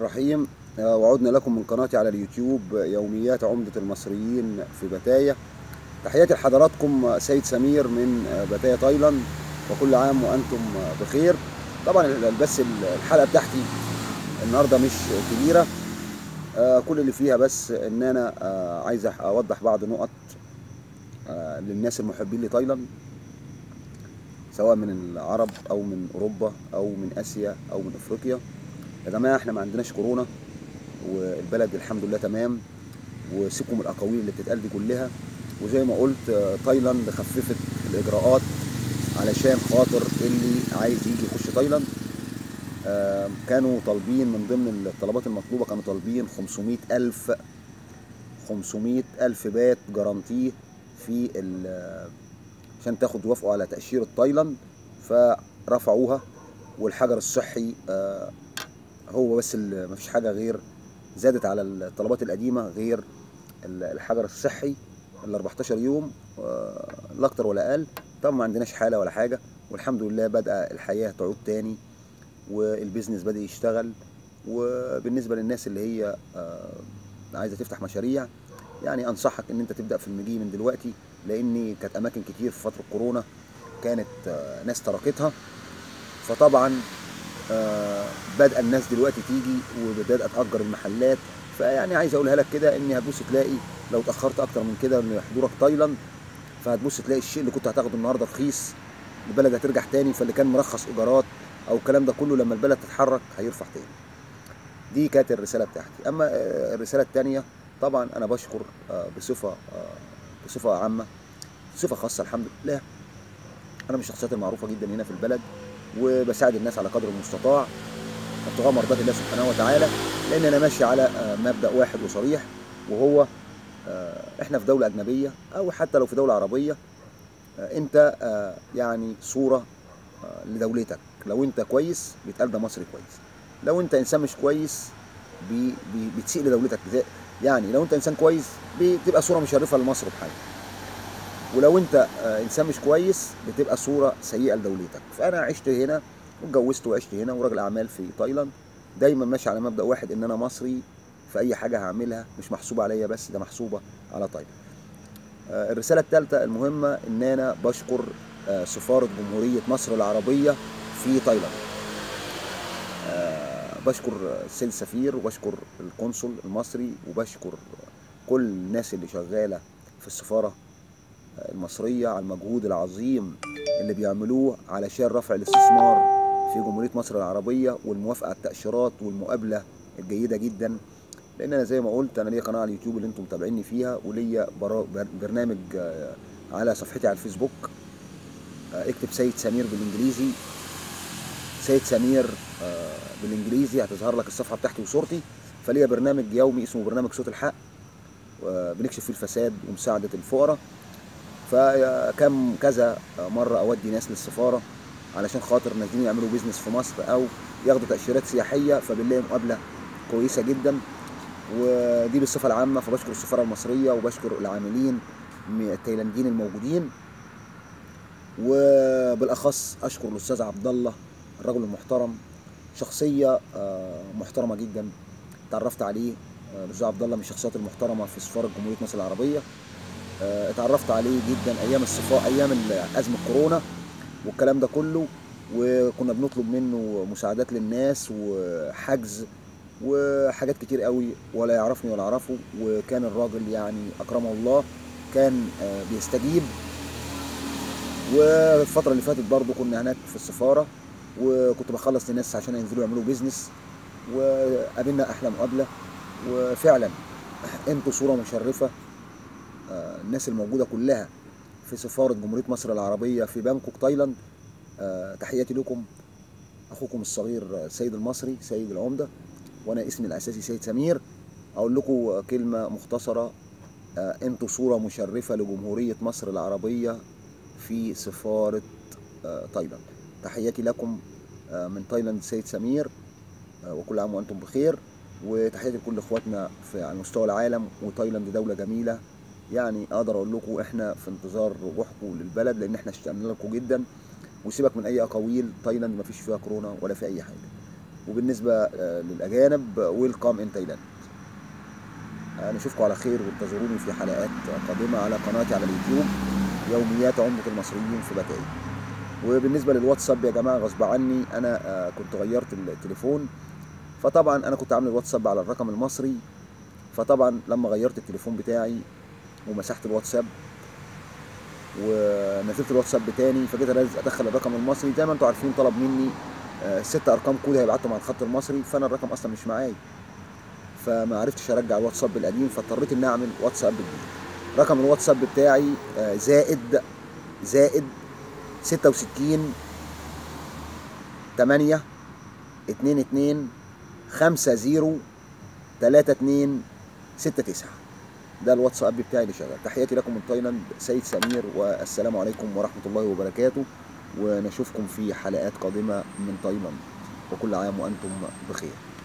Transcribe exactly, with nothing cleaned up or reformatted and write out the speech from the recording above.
الرحيم. آه، وعدنا لكم من قناتي على اليوتيوب يوميات عمدة المصريين في باتايا. تحياتي لحضراتكم سيد سمير من آه، باتايا تايلاند، وكل عام وأنتم آه، بخير. طبعا بس الحلقة بتاعتي النهاردة مش كبيرة، آه، كل اللي فيها بس إن أنا آه، عايز أوضح بعض نقط آه، للناس المحبين لتايلاند، سواء من العرب أو من أوروبا أو من آسيا أو من أفريقيا. يا جماعة احنا ما عندناش كورونا، والبلد الحمد لله تمام، وسيبكم من الاقاويل اللي بتتقال دي كلها. وزي ما قلت آه، تايلاند خففت الاجراءات علشان خاطر اللي عايز يجي يخش تايلاند. آه، كانوا طالبين من ضمن الطلبات المطلوبه، كانوا طالبين خمسمائة الف خمسمائة الف بات جارانتيه في ال- عشان تاخد يوافقوا على تاشيره تايلاند، فرفعوها. والحجر الصحي آه، هو بس ما فيش حاجه غير زادت على الطلبات القديمه، غير الحجر الصحي ال أربعتاشر يوم، آه، لا اكتر ولا اقل. طبعا ما عندناش حاله ولا حاجه، والحمد لله بدأ الحياه تعود تاني، والبيزنس بدأ يشتغل. وبالنسبه للناس اللي هي آه، عايزه تفتح مشاريع، يعني انصحك ان انت تبدأ في المجي من دلوقتي، لان كانت اماكن كتير في فتره كورونا كانت آه، ناس تركتها. فطبعا آه، بدأ الناس دلوقتي تيجي وبدأت تأجر المحلات. فيعني عايز اقولها لك كده، ان هتبص تلاقي لو اتأخرت اكتر من كده من حضورك تايلاند، فهتبص تلاقي الشيء اللي كنت هتاخده النهارده رخيص، البلد هترجع تاني. فاللي كان مرخص ايجارات او الكلام ده كله، لما البلد تتحرك هيرفع تاني. دي كانت الرسالة بتاعتي. اما آه، الرسالة التانية، طبعا انا بشكر آه، بصفة آه، بصفة عامة، بصفة خاصة الحمد لله، انا من الشخصيات المعروفة جدا هنا في البلد، وبساعد الناس على قدر المستطاع ابتغاء مرضات الله سبحانه وتعالى، لان انا ماشي على آه، مبدأ واحد وصريح، وهو آه، احنا في دولة اجنبية او حتى لو في دولة عربية، آه، انت آه، يعني صورة آه، لدولتك. لو انت كويس بيتقال ده مصري كويس، لو انت انسان مش كويس بي بي بتسيء لدولتك. زي- يعني لو انت انسان كويس بتبقى صورة مشرفة لمصر بحاجة، ولو انت آه، انسان مش كويس بتبقى صورة سيئة لدولتك. فانا عشت هنا واتجوزت وعشت هنا وراجل اعمال في تايلاند، دايما ماشي على مبدأ واحد، ان انا مصري، في اي حاجة هعملها مش محسوبة عليا بس، ده محسوبة على تايلاند. آه، الرسالة الثالثة المهمة، ان انا بشكر آه، سفارة جمهورية مصر العربية في تايلاند. آه، بشكر السيد السفير، وبشكر القنصل المصري، وبشكر كل الناس اللي شغالة في السفارة المصرية على المجهود العظيم اللي بيعملوه علشان رفع الاستثمار في جمهورية مصر العربية، والموافقة على التأشيرات والمقابلة الجيدة جدا. لأن أنا زي ما قلت، أنا ليا قناة على اليوتيوب اللي أنتم متابعيني فيها، وليا برا- برنامج آه، على صفحتي على الفيسبوك. آه، اكتب سيد سمير بالإنجليزي، سيد سمير آه، بالإنجليزي هتظهر لك الصفحة بتاعتي وصورتي. فليا برنامج يومي اسمه برنامج صوت الحق، آه، بنكشف فيه الفساد ومساعدة الفقراء. فكم كذا مره اودي ناس للسفاره علشان خاطر نازلين يعملوا بيزنس في مصر او ياخدوا تاشيرات سياحيه، فبنلاقي مقابله كويسه جدا. ودي بالصفه العامه. فبشكر السفاره المصريه، وبشكر العاملين التايلانديين الموجودين، وبالاخص اشكر الاستاذ عبد الله الرجل المحترم، شخصيه آه، محترمه جدا. تعرفت عليه، آه، الاستاذ عبد الله من الشخصيات المحترمه في سفاره جمهوريه مصر العربيه. آه، اتعرفت عليه جدا ايام الصفاء، ايام ازمه كورونا والكلام ده كله، وكنا بنطلب منه مساعدات للناس وحجز وحاجات كتير قوي، ولا يعرفني ولا اعرفه. وكان الراجل يعني اكرمه الله، كان آه، بيستجيب. والفتره اللي فاتت برضو كنا هناك في السفاره، وكنت بخلص للناس عشان ينزلوا يعملوا بيزنس، وقابلنا احلى مقابله. وفعلا انتوا صوره مشرفه، آه، الناس الموجوده كلها في سفارة جمهورية مصر العربية في بانكوك تايلاند. آه، تحياتي لكم. أخوكم الصغير آه، سيد المصري، سيد العمدة، وأنا اسمي الأساسي سيد سمير. أقول لكم كلمة مختصرة، آه، أنتوا صورة مشرفة لجمهورية مصر العربية في سفارة آه، تايلاند. تحياتي لكم آه، من تايلاند سيد سمير، آه، وكل عام وأنتم بخير. وتحياتي لكل إخواتنا في على مستوى العالم. وتايلاند دولة جميلة، يعني اقدر اقول لكم احنا في انتظار رجوعكم للبلد، لان احنا اشتقنا لكم جدا. وسيبك من اي اقاويل، تايلاند ما فيش فيها كورونا ولا في اي حاجه. وبالنسبة آه، للأجانب ويلكم إن تايلاند. نشوفكم على خير وانتظروني في حلقات قادمة على قناتي على اليوتيوب يوميات عمدة المصريين في باتاي. وبالنسبة للواتساب يا جماعة غصب عني أنا آه، كنت غيرت التليفون، فطبعا أنا كنت عامل الواتساب على الرقم المصري، فطبعا لما غيرت التليفون بتاعي ومسحت الواتساب ونزلت الواتساب بتاني، فجيت ادخل الرقم المصري زي ما انتم عارفين طلب مني آه، ست ارقام كود هيبعتهم على الخط المصري، فانا الرقم اصلا مش معايا، فما عرفتش ارجع الواتساب القديم، فاضطريت اني اعمل واتساب جديد. رقم الواتساب بتاعي آه، زائد زائد ستة وستين تمانية اتنين اتنين خمسة زيرو تلاتة اتنين ستة تسعة. ده الواتساب بتاعي اللي شغال. تحياتي لكم من تايلاند، سيد سمير، والسلام عليكم ورحمة الله وبركاته، ونشوفكم في حلقات قادمة من تايلاند، وكل عام وأنتم بخير.